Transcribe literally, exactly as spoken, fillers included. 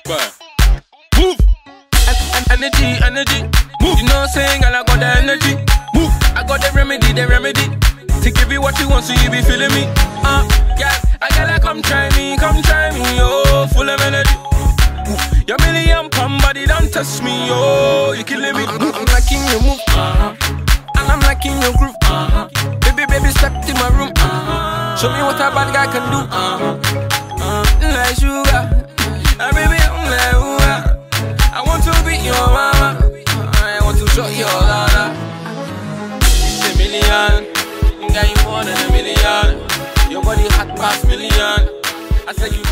But move. Energy, energy. Move. You know what I'm saying? And I got the energy. Move. I got the remedy, the remedy. To give you what you want so you be feeling me. Uh, yeah, I gotta come try me, come try me, oh, full of energy. Your million pound body don't touch me, oh, you killing me. I'm, I'm liking your move, uh-huh. And I'm liking your groove, uh-huh. Baby, baby, step to my room, uh-huh. Show me what a bad guy can do, uh-huh. Uh, like sugar, uh, baby, I'm like, ooh, uh, I want to be your mama, I want to show you all that. It's a million, you got you more than a million. Your body hot past million. I said you